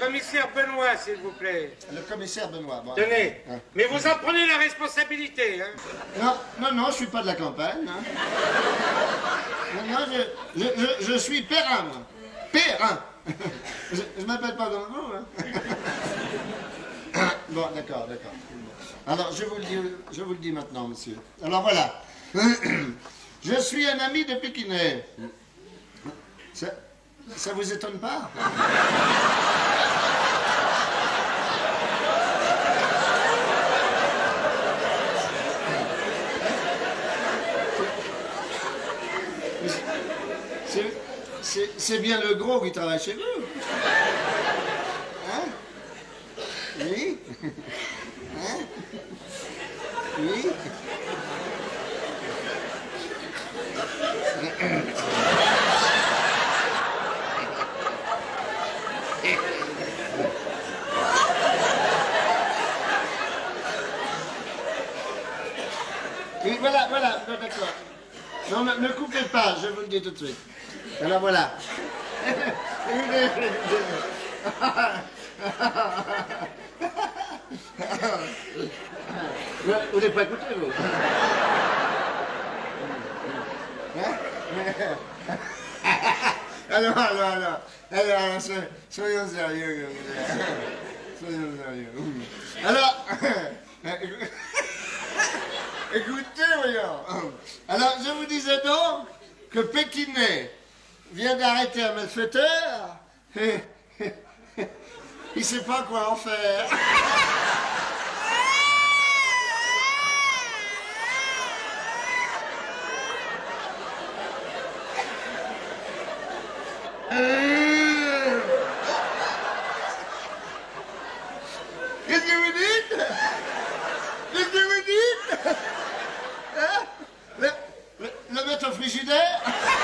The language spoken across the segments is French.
commissaire Benoît, s'il vous plaît. Le commissaire Benoît. Bon. Tenez, Hein. mais vous en prenez la responsabilité, hein. Non, je suis pas de la campagne. Hein. Non, je suis Perrin, moi. Perrin. Je m'appelle pas Dango, hein. Bon, d'accord. Alors, je vous le dis maintenant, monsieur. Alors, voilà. Je suis un ami de Pékinais. Ça vous étonne pas? C'est bien le gros qui travaille chez vous. Hein? Oui? Hein? Oui? Oui, voilà, d'accord. Non, ne coupez pas, je vous le dis tout de suite. Alors voilà. Vous n'avez pas écouté, vous? Alors, soyons sérieux. Soyons sérieux. Alors, écoutez, voyons. Alors, je vous disais donc que Pékinais vient d'arrêter un malfaiteur et il sait pas quoi en faire. Qu'est-ce que vous dites? Qu'est-ce que vous dites? Hein? Le mettre au frigidaire?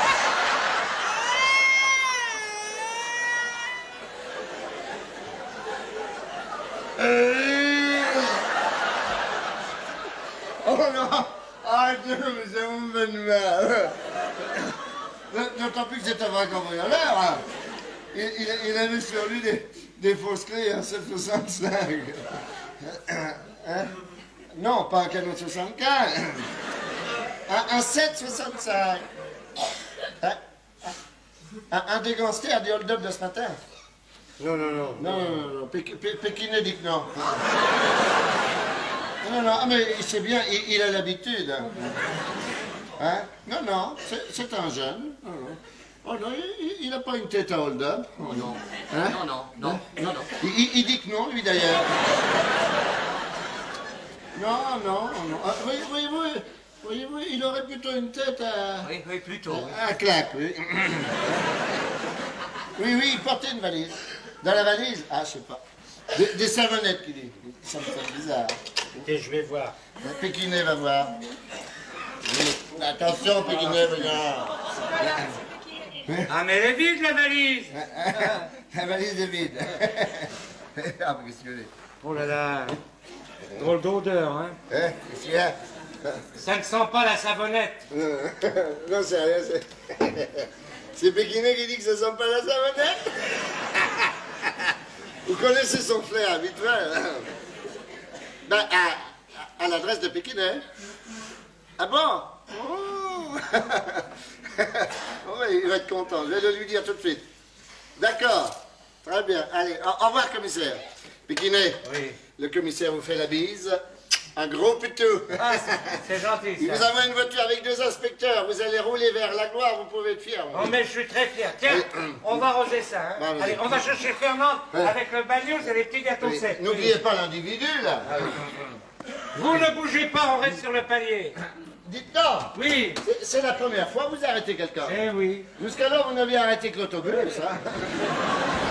Oh non! Arrêtez, mais ça vous me fait de mal. D'autant plus que c'est un vrai cambrioleur. Hein. Il avait sur lui des fausses clés, un 765. Hein? Non, pas un canon 75. Un 765. Hein? Un des gangsters du hold-up de ce matin. Non. Non. Pékinais dit que non. Non, mais c'est bien, il a l'habitude. Hein? Non, c'est un jeune. Oh non, il n'a pas une tête à hold-up. Oh non. Hein? Non. Il dit que non, lui d'ailleurs. Non. Ah, voyez-vous, il aurait plutôt une tête à... Oui, plutôt. À claque, oui. Oui, il portait une valise. Dans la valise, je sais pas. Des savonnettes, qu'il dit. Ça me fait bizarre. Écoutez, je vais voir. Pékinais va voir. Attention, Pékinais, regarde. Ah, mais elle est vide, la valise. La valise est vide. Ah, mais qu'est-ce que c'est? Oh là là. Drôle d'odeur, hein. Qu'est-ce qu'il y a? Ça ne sent pas la savonnette. Non, c'est rien, c'est Pékinais qui dit que ça sent pas la savonnette. Vous connaissez son flair habituel, hein? Ben, à l'adresse de Pékinais. Ah bon? Oh. Oui, il va être content. Je vais le lui dire tout de suite. D'accord. Très bien. Allez, au revoir, commissaire. Pékinais. Oui. Le commissaire vous fait la bise. Un gros putou. Ah, c'est gentil, Il vous ça. envoie une voiture avec 2 inspecteurs. Vous allez rouler vers la gloire, vous pouvez être fier. Oh, mais je suis très fier. Tiens, on va arranger ça, hein. Bah, vas-y. Allez, on va chercher Fernand avec le bagnols et les petits gâteaux Oui. secs. N'oubliez pas l'individu, là. Vous ne bougez pas, on reste sur le palier. Dites non. Oui. C'est la première fois que vous arrêtez quelqu'un. Eh oui. Jusqu'alors, vous n'aviez arrêté que l'autobus, ça.